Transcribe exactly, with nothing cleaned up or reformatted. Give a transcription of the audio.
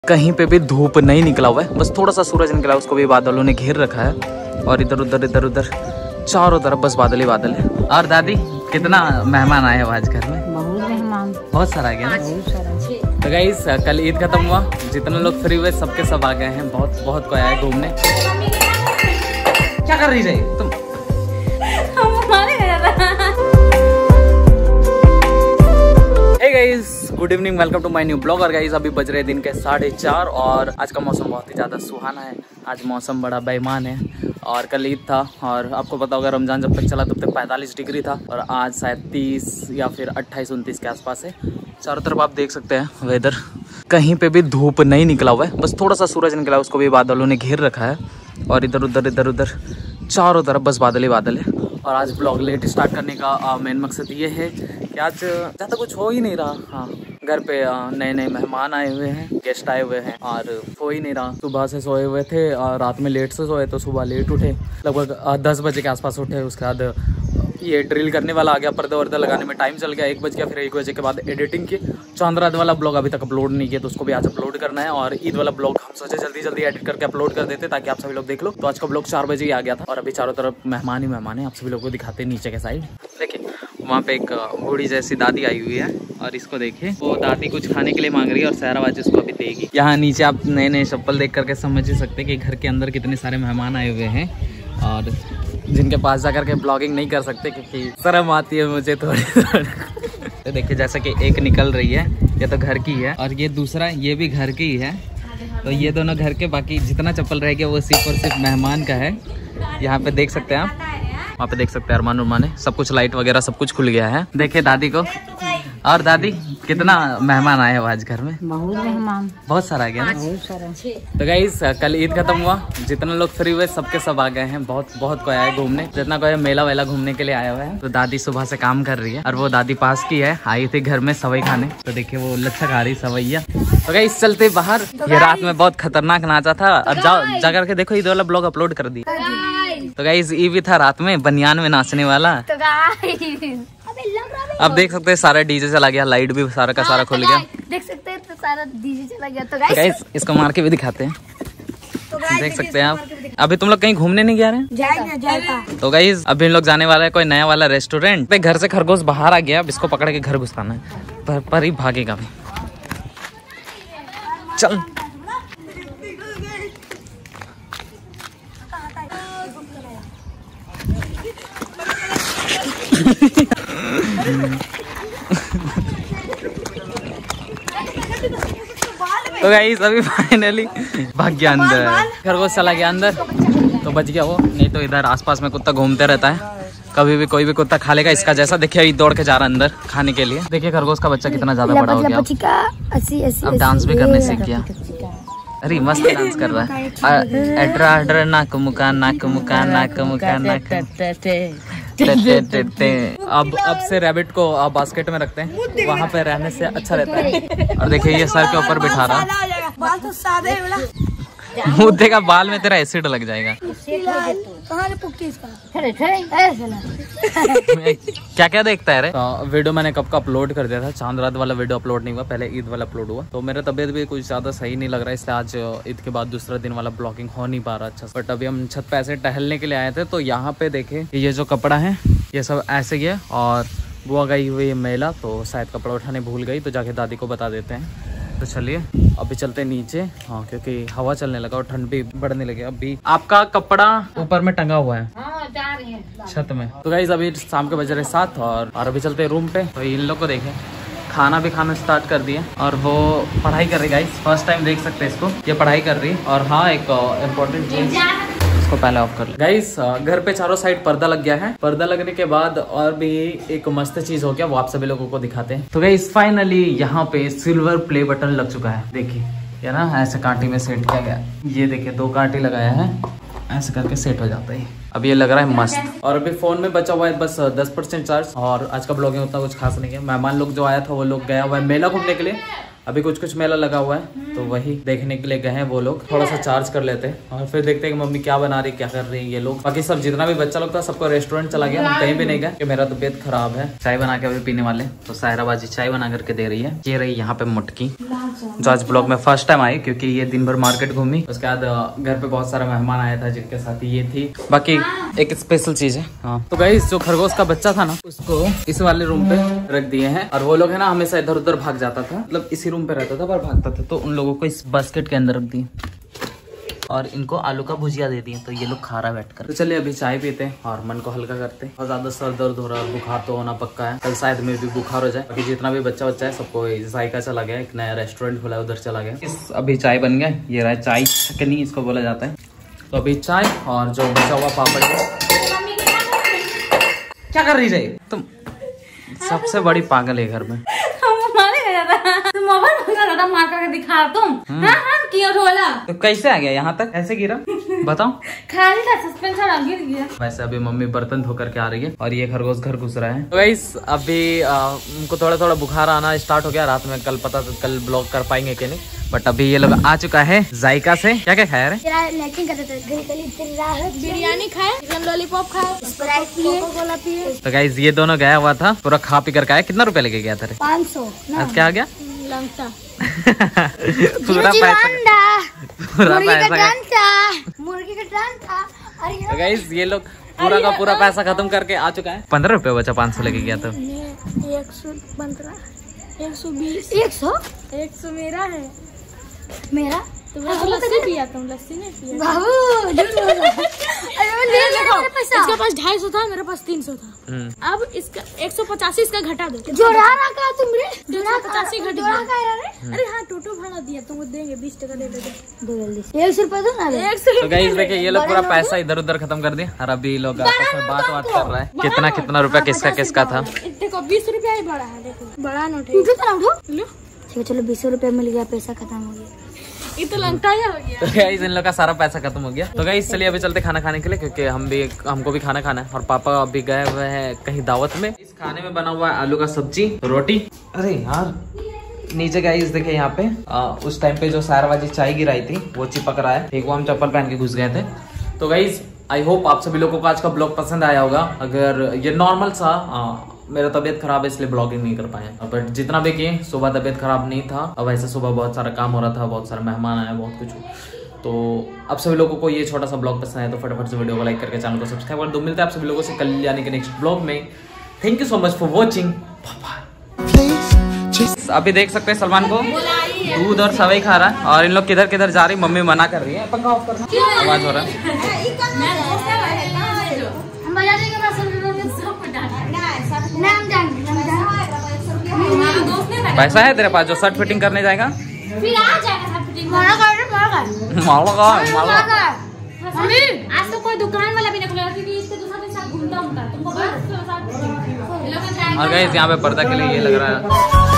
कहीं पे भी धूप नहीं निकला हुआ है, बस थोड़ा सा सूरज निकला है, उसको भी बादलों ने घेर रखा है। और इधर उधर इधर उधर चारों तरफ बस बादल ही बादल है। और दादी कितना मेहमान आए हो आज घर में? बहुत मेहमान, बहुत सारा आ गया ना। तो गाइस कल ईद खत्म हुआ, जितने लोग फ्री हुए सबके सब आ गए हैं। बहुत बहुत कोई आया घूमने। क्या कर रही है तुम? Hey guys, good evening, welcome to my new blog. और गाइस अभी बज रहे दिन के साढ़े चार और आज का मौसम बहुत ही ज़्यादा सुहाना है। आज मौसम बड़ा बेईमान है और कल ईद था और आपको पता होगा रमज़ान जब तक चला तब तक पैंतालीस डिग्री था और आज शायद तीस या फिर अट्ठाईस उनतीस के आसपास है। चारों तरफ आप देख सकते हैं वेदर, कहीं पे भी धूप नहीं निकला हुआ है, बस थोड़ा सा सूरज निकला है, उसको भी बादलों ने घेर रखा है। और इधर उधर इधर उधर चारों तरफ बस बादल ही बादल है। और आज ब्लॉग लेट स्टार्ट करने का मेन मकसद ये है कि आज ज़्यादा कुछ हो ही नहीं रहा। हाँ, घर पे नए नए मेहमान आए हुए हैं, गेस्ट आए हुए हैं और हो ही नहीं रहा। सुबह से सोए हुए थे और रात में लेट से सोए तो सुबह लेट उठे, लगभग दस बजे के आसपास उठे। उसके बाद ये ड्रिल करने वाला आ गया, पर्दा वर्दा लगाने में टाइम चल गया, एक बज गया। फिर एक बजे के बाद एडिटिंग की। चांद वाला ब्लॉग अभी तक अपलोड नहीं किया तो उसको भी आज अपलोड करना है। और ईद वाला ब्लॉग हम सोचे जल्दी जल्दी एडिट करके अपलोड कर देते ताकि आप सभी लोग देख लो। तो आज का ब्लॉग चार बजे ही आ गया था और अभी चारों तरफ मेहमान ही मेहमान है। आप सभी लोगों को दिखाते हैं नीचे के साइड। देखिए वहाँ पे एक बूढ़ी जैसी दादी आई हुई है और इसको देखिए, वो दादी कुछ खाने के लिए मांग रही है और सहराबाज उसको अभी देगी। यहाँ नीचे आप नए नए चप्पल देख करके समझ ही सकते हैं कि घर के अंदर कितने सारे मेहमान आए हुए हैं और जिनके पास जाकर के ब्लॉगिंग नहीं कर सकते क्योंकि शर्म आती है मुझे थोड़ी थोड़ी। तो देखिए जैसे कि एक निकल रही है, ये तो घर की है और ये दूसरा ये भी घर की है। तो ये दोनों घर के, बाकी जितना चप्पल रह गया वो सिर्फ और सिर्फ मेहमान का है। यहाँ पे देख सकते हैं आप, वहाँ पे देख सकते हैं अरमान उरमान है, सब कुछ लाइट वगैरह सब कुछ खुल गया है। देखिए दादी को। और दादी कितना मेहमान आए हो आज घर में? बहुत मेहमान, बहुत सारा आ गया ना। बहुत सारा। तो गाइस कल ईद खत्म हुआ, जितने लोग फ्री हुए सबके सब आ गए हैं। बहुत बहुत कोई आया घूमने, जितना कोई मेला वेला घूमने के लिए आया हुआ है। तो दादी सुबह से काम कर रही है और वो दादी पास की है, आई थी घर में सवई खाने। तो देखिए वो लच्छा खा रही सवैया। तो गाइस चलते बाहर। ये रात में बहुत खतरनाक नाचा था और जाओ जा करके देखो, ईद वाला ब्लॉग अपलोड कर दी। तो गाइस ये भी था रात में बनियान में नाचने वाला। अब देख सकते हैं सारा डीजे चला गया, लाइट भी सारा का सारा खुल गया। देख सकते हैं तो सारा डीजे चला गया। तो गाइस इसको मार के भी दिखाते हैं। तो देख सकते हैं आप। अभी तुम लोग कहीं घूमने नहीं जा रहे हैं? जाएंगे, जाएंगे। तो गाइस अभी हम लोग जाने वाला है कोई नया वाला रेस्टोरेंट पे। घर से खरगोश बाहर आ गया, अब इसको पकड़ के घर घुसाना है, पर, पर ही भागेगा भी। चल तो गाइस अभी फाइनली भाग गया अंदर, खरगोश चला गया अंदर तो बच गया वो। नहीं तो इधर आसपास में कुत्ता घूमते रहता है, कभी भी कोई भी कुत्ता खा लेगा इसका जैसा। देखिए दौड़ के जा रहा है अंदर खाने के लिए। देखिए खरगोश का बच्चा कितना ज्यादा बड़ा हो गया, अब डांस भी करने सीख गया। अरे मस्त डांस कर रहा है। अड्रा अड्रा नाक मुका नाक मुका नाक मुका नाक। अब अब से रैबिट को आप बास्केट में रखते हैं, वहाँ पे रहने से अच्छा रहता है। और देखिए ये सर के ऊपर बिठा रहा, मुद्दे का बाल में तेरा एसिड लग जाएगा। क्या क्या देखता है रे? तो वीडियो मैंने कब का अपलोड कर दिया था, चांद रात वाला वीडियो अपलोड नहीं हुआ, पहले ईद वाला अपलोड हुआ। तो मेरा तबीयत भी कुछ ज्यादा सही नहीं लग रहा है, इसलिए आज ईद के बाद दूसरा दिन वाला ब्लॉगिंग हो नहीं पा रहा अच्छा। बट अभी हम छत पे ऐसे टहलने के लिए आए थे तो यहाँ पे देखे ये जो कपड़ा है ये सब ऐसे ही है और बुआ गई हुई है मेला, तो शायद कपड़ा उठाने भूल गई, तो जाके दादी को बता देते हैं। तो चलिए अभी चलते नीचे। हाँ क्योंकि हवा चलने लगा और ठंड भी बढ़ने लगी। अभी आपका कपड़ा ऊपर में टंगा हुआ है छत में। तो गाइस अभी शाम के बज रहे सात और, और अभी चलते हैं रूम पे। तो इन लोग को देखें खाना भी खाना स्टार्ट कर दिया और वो पढ़ाई कर रही। गाइस फर्स्ट टाइम देख सकते हैं इसको, ये पढ़ाई कर रही। और हाँ एक इम्पोर्टेंट चीज, इसको पहले ऑफ कर ले। गाइस घर पे चारों साइड पर्दा लग गया है। पर्दा लगने के बाद और भी एक मस्त चीज हो गया, वो आप सभी लोगों को दिखाते हैं। तो गाइस फाइनली यहाँ पे सिल्वर प्ले बटन लग चुका है। देखिए ये ना ऐसे कांटे में सेट किया गया, ये देखिए दो कांटे लगाया है, ऐसे करके सेट हो जाता है। अब ये लग रहा है मस्त। और अभी फोन में बचा हुआ है बस दस परसेंट चार्ज। और आज का ब्लॉगिंग उतना कुछ खास नहीं है। मेहमान लोग जो आया था वो लोग गया हुआ है मेला घूमने के लिए। अभी कुछ कुछ मेला लगा हुआ है तो वही देखने के लिए गए हैं वो लोग। थोड़ा सा चार्ज कर लेते हैं और फिर देखते हैं कि मम्मी क्या बना रही क्या कर रही है ये लोग। बाकी सब जितना भी बच्चा लोग था सबको रेस्टोरेंट चला गया, हम कहीं भी नहीं गए कि मेरा तबीयत खराब है। चाय बना के अभी पीने वाले तो सायरा बाजी चाय बना करके दे रही है। ये रही यहाँ पे मुटकी जो आज ब्लॉग में फर्स्ट टाइम आई क्योंकि ये दिन भर मार्केट घूमी। उसके बाद घर पे बहुत सारा मेहमान आया था जिनके साथ ये थी। बाकी एक स्पेशल चीज है हाँ। तो गाइस जो खरगोश का बच्चा था ना उसको इस वाले रूम पे रख दिए हैं और वो लोग है ना हमेशा इधर उधर भाग जाता था, मतलब इसी रूम पे रहता था पर भागता था, तो उन लोगों को इस बास्केट के अंदर रख दिए और इनको आलू का भुजिया दे दिए तो ये लोग खा रहा बैठ कर। तो चलिए अभी चाय पीते हैं और मन को हल्का करते हैं। और ज्यादा सर दर्द हो रहा है, बुखार तो होना पक्का है, कल शायद में भी बुखार हो जाए। बाकी जितना भी बच्चा बच्चा है सबको जायका चला गया, एक नया रेस्टोरेंट खुला है उधर चला गया। इस अभी चाय बन गया, ये रहा चाय छकनी इसको बोला जाता है। तो अभी चाय और जो बचा हुआ पापड़ क्या कर रही है तुम? सबसे बड़ी पागल है घर में। मार करके दिखा तुम। हाँ हाँ क्यों रोला? तो कैसे आ गया यहाँ तक, ऐसे गिरा बताओ? खाली था सस्पेंशन गिर गया। वैसे अभी मम्मी बर्तन धो करके आ रही है और ये खरगोश घर घुस रहा है। तो गाइस अभी उनको थोड़ा थोड़ा बुखार आना स्टार्ट हो गया रात में। कल पता तो कल ब्लॉग कर पाएंगे कि नहीं, बट अभी ये लोग आ चुका है जायका से। क्या क्या खाया रे? बिरयानी खाए, लॉलीपॉप खाए, स्प्राइट पिए। तो गाइस ये दोनों गया हुआ था पूरा खा पी करके आया। कितना रुपया लेके गया था रे? पाँच सौ। आज क्या आ गया? पूरा पैसा पूरा पैसा मुर्गी का टान था। तो गाइस ये लोग पूरा का पूरा पैसा खत्म करके आ चुका है। पंद्रह रुपए बचा, पाँच सौ लेके गया तो एक सौ पंद्रह, एक सौ बीस, एक सौ एक सौ मेरा है। मेरा तुम लस्सी पिया, तुम लस्सी नहीं पिया बाबू। इसके पास ढाई सौ था, मेरे पास तीन सौ था। अब इसका एक सौ पचासी इसका घटा दो। जोड़ा रखा तुम रे, जोड़ा पचासी घट गया। अरे हाँ टोटो भाड़ा दिया तुमको देंगे, बीस टका दे दो। एक सौ रुपए दो ना, एक सौ। तो गाइस देखिए ये लोग पूरा पैसा इधर उधर खत्म कर दिया और अभी लोग आपस में बात बात कर रहा है कितना कितना रुपया किसका किसका था। देखो बीस रुपया ही बड़ा है, देखो बड़ा नोट है। चलो बीस रुपया मिल गया, पैसा खत्म हो गया। ये तो लगता ही हो गया। तो गाइस इन लोग का सारा पैसा खत्म हो गया। तो गाइस चलिए अभी चलते खाना खाने के लिए क्योंकि हम भी हमको भी खाना खाना है और पापा अभी गए हुए हैं कहीं दावत में। इस खाने में बना हुआ है आलू का सब्जी, रोटी। अरे यार नीचे गाइस देखिए यहाँ पे आ, उस टाइम पे जो सायराबाजी चाय गिराई थी वो चिपक रहा है। एक वो हम चप्पल पहन के घुस गए थे। तो गाइस आई होप आप सभी लोगों को आज का ब्लॉग पसंद आया होगा। अगर ये नॉर्मल सा आ, मेरा तबीयत खराब है इसलिए ब्लॉगिंग नहीं कर पाए, बट जितना भी किए सुबह तबीयत खराब नहीं था। अब ऐसे सुबह बहुत सारा काम हो रहा था, बहुत सारे मेहमान आए, बहुत कुछ। तो आप सभी लोगों को ये छोटा सा ब्लॉग पसंद है तो फटाफट से वीडियो को लाइक करके चैनल को सब्सक्राइब कर दो। मिलते हैं आप सभी लोगों से कल यानी कि नेक्स्ट ब्लॉग में। Thank you so much for watching. अभी देख सकते हैं सलमान को दूध और सवई खा रहा है और इन लोग किधर किधर जा रही, मम्मी मना कर रही है। पंखा ऑफ करना, आवाज हो रहा है। पैसा है तेरे पास जो शर्ट फिटिंग करने जाएगा? फिर आ जाएगा शर्ट फिटिंग। माला कर माला माला का माला आज तो कोई दुकान वाला भी नहीं खुला क्योंकि इसके दूसरा दिन साथ घूमता हूं तुमको बस। और गाइस यहाँ पे पर्दा के लिए ये लग रहा है।